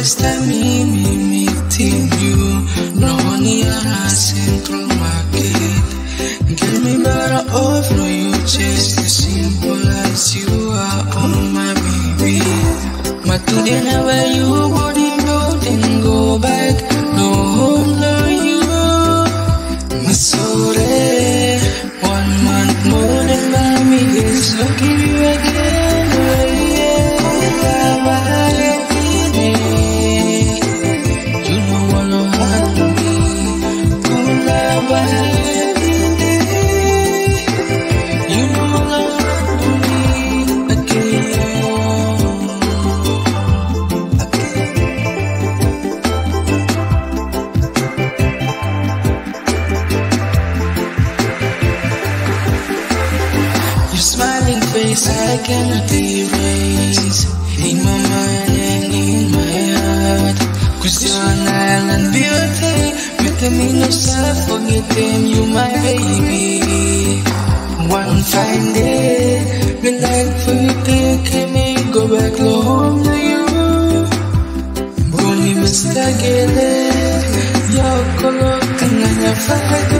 Vesta me meeting you. No Honiara Central Market. Give me bara off, no you just as simple as you are, oh my baby. But today never you wouldn't go, then go back. No home, no you. My soreh, 1 month more than by me, yes, I'll give you again. Kula Vaivine. You know all I want to be. Kula Vaivine. You know all I want to be. Akeoo. Your smiling face I cannot erase, in my mind and in my heart. 'Cause you're an island beauty, meetim of forgetem, you my baby. One fine day, me like for you take me, go back home to you. Buena Vesta Girleh, your kholo, gnaghafa.